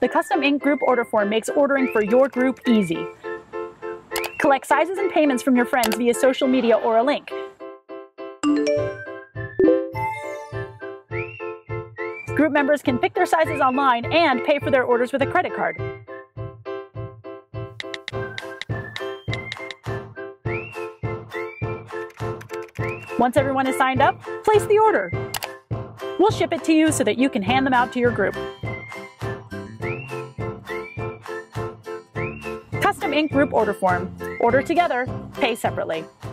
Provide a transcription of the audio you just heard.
The Custom Ink group order form makes ordering for your group easy. Collect sizes and payments from your friends via social media or a link. Group members can pick their sizes online and pay for their orders with a credit card. Once everyone is signed up, place the order. We'll ship it to you so that you can hand them out to your group. Custom Ink group order form. Order together, pay separately.